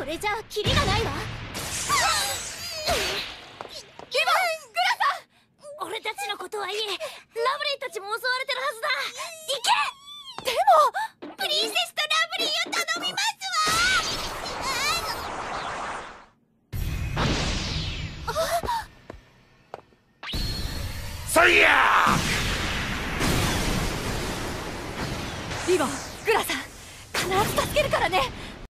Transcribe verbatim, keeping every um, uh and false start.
これじゃキリがないわ。リボン、グラさん、俺たちのことはいい。ラブリーたちも襲われてるはずだ。行け。でもプリンセスとラブリーを頼みますわ。 最悪。 リボン、グラさん、必ず助けるからね。